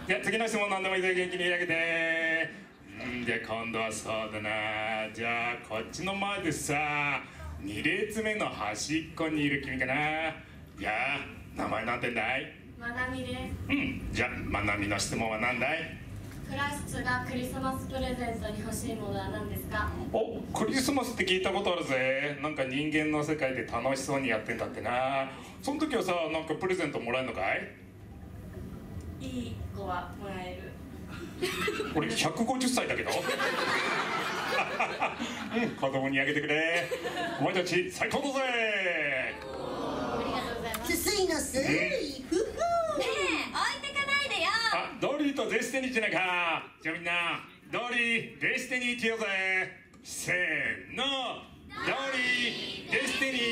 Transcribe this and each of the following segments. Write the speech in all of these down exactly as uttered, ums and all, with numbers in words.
じゃあ次の質問何でもいいぜ、元気に上げて。んじゃあ今度はそうだな、じゃあこっちの前でさ、に列目の端っこにいる君かな。じゃあ名前なんてんだい？ まなみです。 うん、じゃあまなみの質問は何だい？ クラスがクリスマスプレゼントに欲しいものは何ですか？ お、クリスマスって聞いたことあるぜ。なんか人間の世界で楽しそうにやってんだってな。その時はさ、なんかプレゼントもらえるのかい？ いい子はもらえる。 俺ひゃくごじゅっさいだけどうん、子供にあげてくれ。お前たち最高だぜ。 ありがとうございます。 すすいのすい、ふふ。 ねえ、置いてかないでよ。 あ、ドリーとデスティニーじゃないか。じゃあみんなドリー、デスティニーって言おうぜ。せーの、ドリー、デスティニ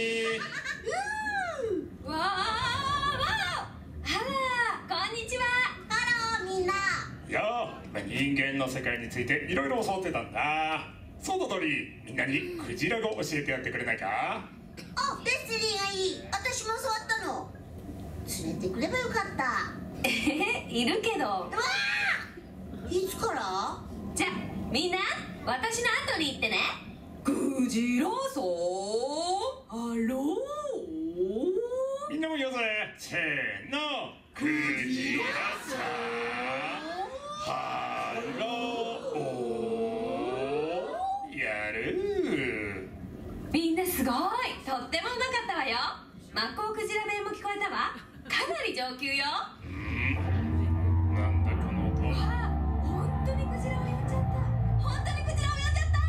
ー。 わーわー、あら、こんにちは。 ハローみんな。 いやー、人間の世界についていろいろ教わってたんだ。そうだドリー、みんなにクジラ語教えてやってくれないか？ あ、デスティニーがいい。私も教わったの。連れてくればよかった。 えへ、いるけど。 わあ、いつから？ じゃ、みんな、私の後に行ってね。クジラさん、ハロー。 みんなも言おうぜ。せーの、クジラさん、ハロー。やる。 みんなすごい、とってもうまかったわよ。マッコウクジラ弁も聞こえたわ。かなり上級よ。 うん、なんだこの音。 あ、本当にクジラを呼んじゃった。本当にクジラを呼んじゃった。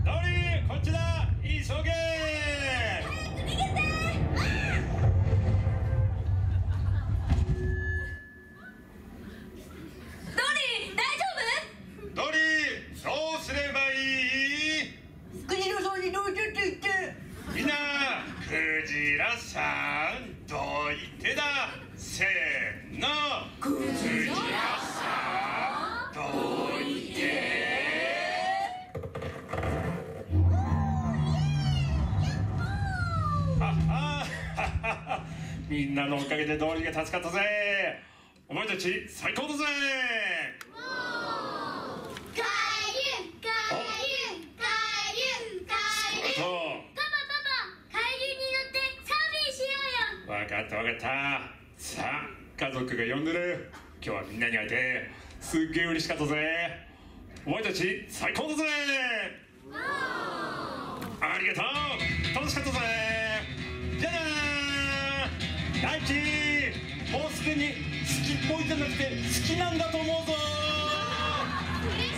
ドリー、こっちだ、急げ。 早く逃げて。ドリー、大丈夫？ ドリー、どうすればいい？ クジラさんにどうしてって言って。 みんな、クジラさん、どいてだ。せーの、クジラさん、どいて。はっはーみんなのおかげでドリーが助かったぜ。お前たち最高だぜ。 カエル、カエル、カエル、カエル。 そう、 パパパパ、カエルに乗ってサーフィンしようよ。 分かった分かった。さあ、家族が呼んでる。今日はみんなに会えてすっげえ嬉しかったぜ。お前たち最高だぜ。ありがとう、楽しかったぜ。じゃあなー。大地、もうすぐに好きっぽいじゃなくて好きなんだと思うぞ。 それ